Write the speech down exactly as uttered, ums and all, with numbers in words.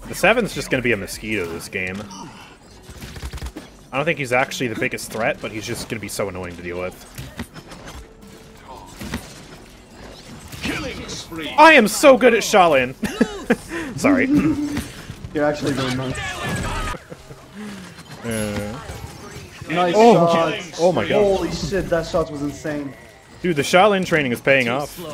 The seven's just gonna be a mosquito this game. I don't think he's actually the biggest threat, but he's just gonna be so annoying to deal with. Killing spree. I am so good at Sha Lin. Sorry. You're actually doing nice. Uh, Nice oh, shot. oh my god. Holy shit, that shot was insane. Dude, the Sha Lin training is paying off.